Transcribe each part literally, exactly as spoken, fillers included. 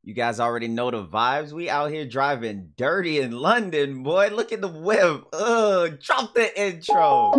You guys already know the vibes. We out here driving dirty in London, boy. Look at the whip. Ugh, drop the intro.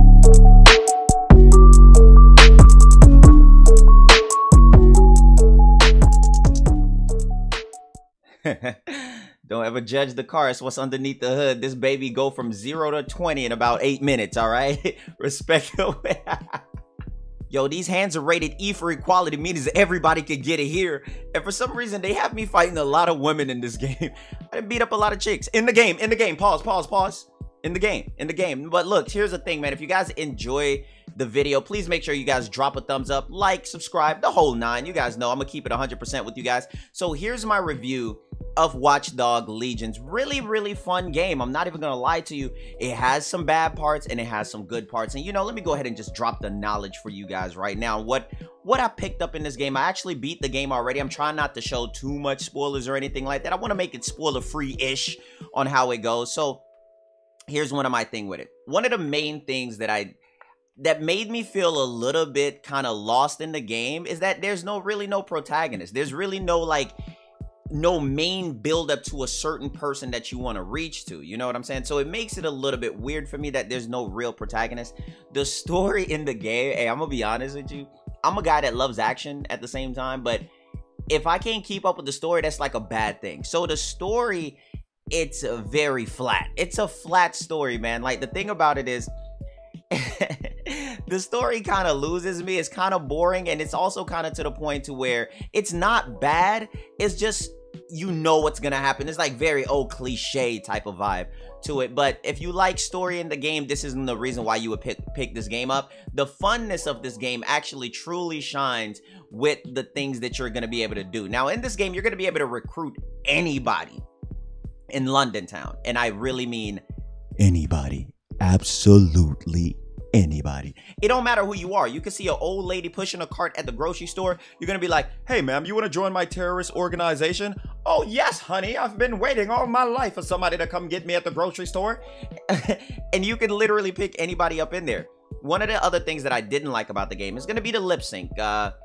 Don't ever judge the car. It's what's underneath the hood. This baby go from zero to twenty in about eight minutes, all right? Respect the way. Yo, these hands are rated E for equality, means everybody could get it here. And for some reason, they have me fighting a lot of women in this game. I beat up a lot of chicks. In the game, in the game. Pause, pause, pause. In the game, in the game. But look, here's the thing, man. If you guys enjoy the video, please make sure you guys drop a thumbs up, like, subscribe, the whole nine. You guys know I'm going to keep it one hundred percent with you guys. So here's my review of Watch Dogs Legions. Really, really fun game. I'm not even gonna lie to you. It has some bad parts and it has some good parts. And you know, let me go ahead and just drop the knowledge for you guys right now. What what I picked up in this game, I actually beat the game already. I'm trying not to show too much spoilers or anything like that. I want to make it spoiler free-ish on how it goes. So here's one of my thing with it. One of the main things that I that made me feel a little bit kind of lost in the game is that there's no really no protagonist. There's really no like no main build up to a certain person that you want to reach to. You know what I'm saying? So it makes it a little bit weird for me that there's no real protagonist. The story in the game, hey, I'm gonna be honest with you, I'm a guy that loves action at the same time, but if I can't keep up with the story, that's like a bad thing. So the story, it's a very flat. It's a flat story, man. Like the thing about it is the story kind of loses me. It's kind of boring, and it's also kind of to the point to where it's not bad. It's just, you know what's gonna happen. It's like very old cliche type of vibe to it. But if you like story in the game, this isn't the reason why you would pick pick this game up. The funness of this game actually truly shines with the things that you're gonna be able to do. Now in this game, you're gonna be able to recruit anybody in London town, and I really mean anybody. Absolutely anybody. It don't matter who you are. You can see an old lady pushing a cart at the grocery store. You're gonna be like, hey ma'am, you want to join my terrorist organization? Oh yes, honey, I've been waiting all my life for somebody to come get me at the grocery store. And you can literally pick anybody up in there. One of the other things that I didn't like about the game is gonna be the lip sync. Uh,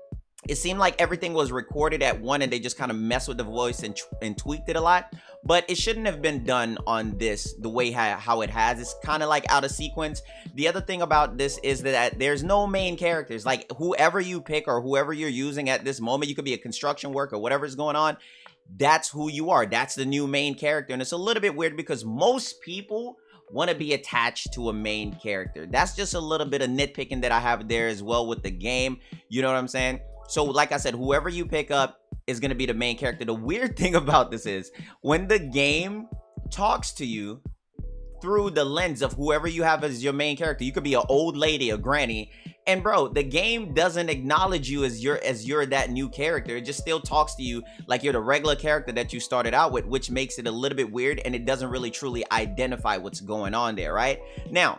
it seemed like everything was recorded at one and they just kind of messed with the voice and, and tweaked it a lot. But it shouldn't have been done on this the way how, how it has. It's kind of like out of sequence. The other thing about this is that there's no main characters. Like whoever you pick or whoever you're using at this moment, you could be a construction worker, whatever's going on. That's who you are. That's the new main character. And it's a little bit weird because most people want to be attached to a main character. That's just a little bit of nitpicking that I have there as well with the game. You know what I'm saying? So like I said, whoever you pick up is going to be the main character. The weird thing about this is when the game talks to you through the lens of whoever you have as your main character, you could be an old lady, a granny, and bro, the game doesn't acknowledge you as you're as you're that new character. It just still talks to you like you're the regular character that you started out with, which makes it a little bit weird, and it doesn't really truly identify what's going on there, right? Now,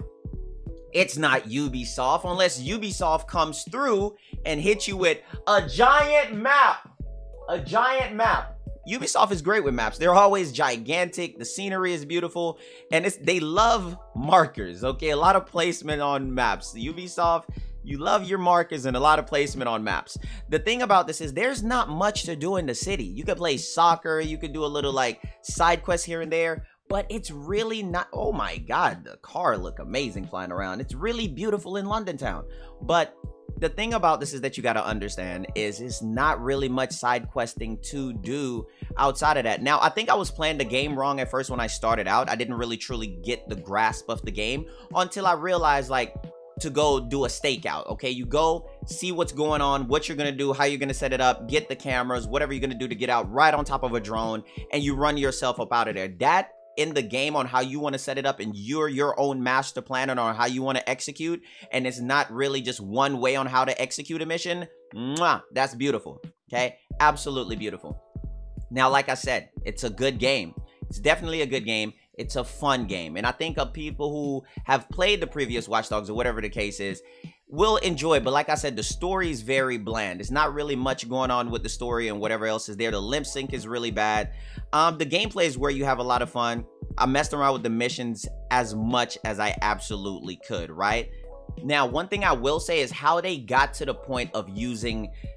it's not Ubisoft unless Ubisoft comes through and hits you with a giant map. A giant map. Ubisoft is great with maps. They're always gigantic. The scenery is beautiful. And it's they love markers, okay? A lot of placement on maps. Ubisoft, you love your markers and a lot of placement on maps. The thing about this is there's not much to do in the city. You could play soccer. You could do a little like side quest here and there. But it's really not, oh my God, the car look amazing flying around. It's really beautiful in London town. But the thing about this is that you got to understand is it's not really much side questing to do outside of that. Now, I think I was playing the game wrong at first when I started out. I didn't really truly get the grasp of the game until I realized like to go do a stakeout. Okay, you go see what's going on, what you're going to do, how you're going to set it up, get the cameras, whatever you're going to do to get out right on top of a drone, and you run yourself up out of there. That in the game on how you want to set it up and you're your own master planner on how you want to execute, and it's not really just one way on how to execute a mission. Mwah, that's beautiful. Okay, absolutely beautiful. Now, like I said, it's a good game. It's definitely a good game. It's a fun game, and I think of people who have played the previous Watch Dogs or whatever the case is will enjoy. But like I said, the story is very bland. It's not really much going on with the story and whatever else is there. The lip sync is really bad. Um, the gameplay is where you have a lot of fun. I messed around with the missions as much as I absolutely could, right? Now, one thing I will say is how they got to the point of using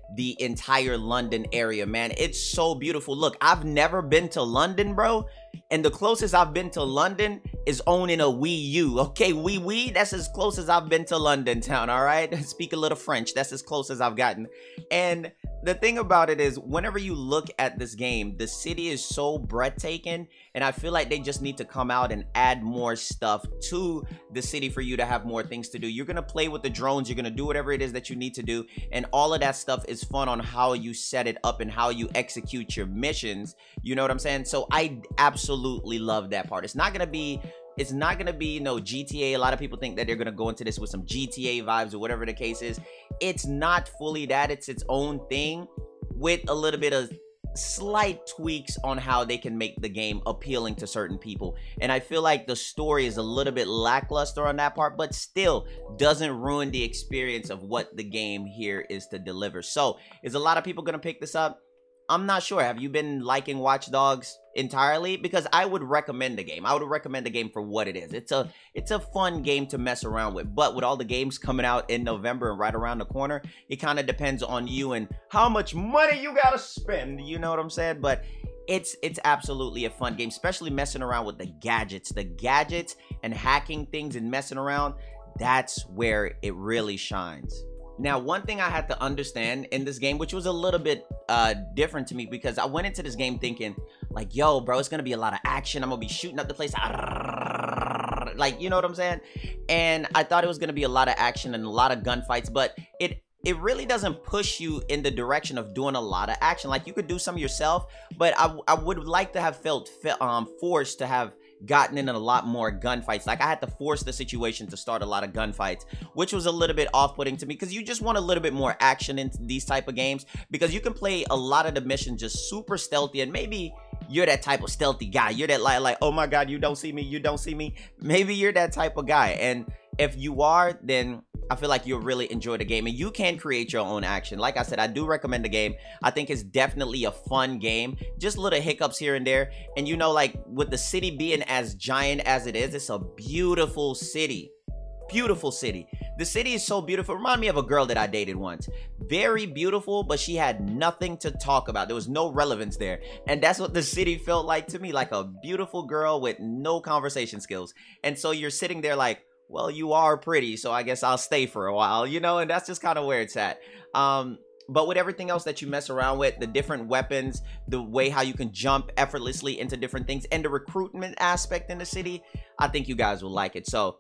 the entire London area, man. It's so beautiful. Look, I've never been to London, bro, and the closest I've been to London is owning a Wii U. Okay, Wii Wii, that's as close as I've been to London town, all right? Speak a little French, that's as close as I've gotten. And the thing about it is, whenever you look at this game, the city is so breathtaking, and I feel like they just need to come out and add more stuff to the city for you to have more things to do. You're gonna play with the drones, you're gonna do whatever it is that you need to do, and all of that stuff is fun on how you set it up and how you execute your missions. You know what I'm saying? So I absolutely love that part. It's not gonna be It's not gonna be, you know, G T A. A lot of people think that they're gonna go into this with some G T A vibes or whatever the case is. It's not fully that. It's its own thing with a little bit of slight tweaks on how they can make the game appealing to certain people. And I feel like the story is a little bit lackluster on that part, but still doesn't ruin the experience of what the game here is to deliver. So, is a lot of people gonna pick this up? I'm not sure. Have you been liking Watch Dogs entirely? Because I would recommend the game. I would recommend the game for what it is. It's a it's a fun game to mess around with. But with all the games coming out in November and right around the corner, it kind of depends on you and how much money you gotta spend. You know what I'm saying? But it's it's absolutely a fun game, especially messing around with the gadgets. The gadgets and hacking things and messing around, that's where it really shines. Now, one thing I had to understand in this game, which was a little bit uh, different to me, because I went into this game thinking, like, yo, bro, it's going to be a lot of action. I'm going to be shooting up the place. Like, you know what I'm saying? And I thought it was going to be a lot of action and a lot of gunfights, but it it really doesn't push you in the direction of doing a lot of action. Like, you could do some yourself, but I, I would like to have felt um, forced to have gotten in a lot more gunfights. Like, I had to force the situation to start a lot of gunfights, which was a little bit off-putting to me, because you just want a little bit more action in these type of games, because you can play a lot of the missions just super stealthy, and maybe you're that type of stealthy guy. You're that like, like, oh my god, you don't see me, you don't see me. Maybe you're that type of guy, and if you are, then I feel like you'll really enjoy the game, and you can create your own action. Like I said, I do recommend the game. I think it's definitely a fun game. Just little hiccups here and there. And you know, like with the city being as giant as it is, it's a beautiful city. Beautiful city. The city is so beautiful. Remind me of a girl that I dated once. Very beautiful, but she had nothing to talk about. There was no relevance there. And that's what the city felt like to me. Like a beautiful girl with no conversation skills. And so you're sitting there like, well, you are pretty, so I guess I'll stay for a while, you know, and that's just kind of where it's at. Um, but with everything else that you mess around with, the different weapons, the way how you can jump effortlessly into different things, and the recruitment aspect in the city, I think you guys will like it. So,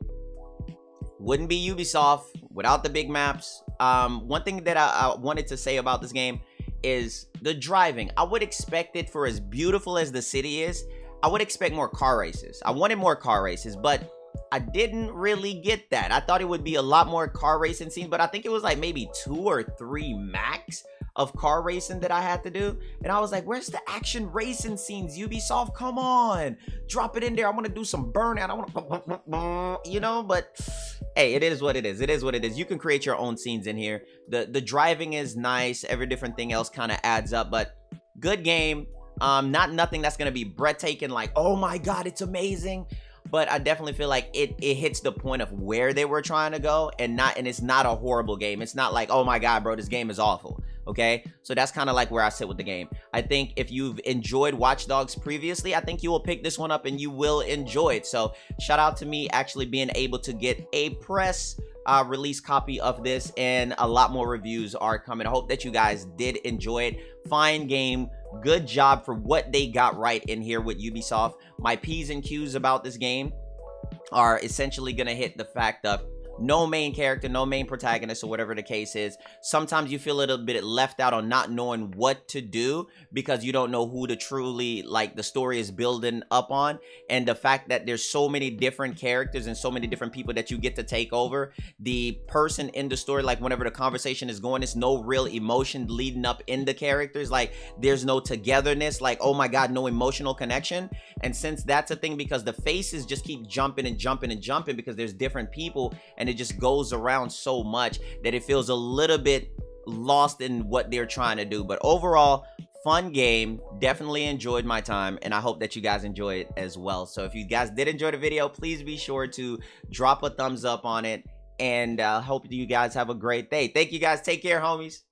wouldn't be Ubisoft without the big maps. Um, one thing that I, I wanted to say about this game is the driving. I would expect it, for as beautiful as the city is, I would expect more car races. I wanted more car races, but I didn't really get that. I thought it would be a lot more car racing scenes, but I think it was like maybe two or three max of car racing that I had to do. And I was like, where's the action racing scenes, Ubisoft? Come on, drop it in there. I want to do some burnout. I want to, you know, but hey, it is what it is. It is what it is. You can create your own scenes in here. The, the driving is nice. Every different thing else kind of adds up, but good game. Um, not nothing that's going to be breathtaking like, oh my God, it's amazing. But I definitely feel like it, it hits the point of where they were trying to go, and not and it's not a horrible game. It's not like, oh my God, bro, this game is awful. Okay, so that's kind of like where I sit with the game. I think if you've enjoyed Watch Dogs previously, I think you will pick this one up and you will enjoy it. So shout out to me actually being able to get a press uh, release copy of this, and a lot more reviews are coming. I hope that you guys did enjoy it. Fine game. Good job for what they got right in here with Ubisoft. My P's and Q's about this game are essentially going to hit the fact of no main character, no main protagonist, or whatever the case is. Sometimes you feel a little bit left out on not knowing what to do because you don't know who to truly, like, the story is building up on. And the fact that there's so many different characters and so many different people that you get to take over, the person in the story, like whenever the conversation is going, it's no real emotion leading up in the characters. Like, there's no togetherness, like, oh my God, no emotional connection. And since that's a thing, because the faces just keep jumping and jumping and jumping because there's different people, and it just goes around so much that it feels a little bit lost in what they're trying to do. But overall, fun game. Definitely enjoyed my time, and I hope that you guys enjoy it as well. So if you guys did enjoy the video, please be sure to drop a thumbs up on it, and uh, hope you guys have a great day. Thank you guys. Take care, homies.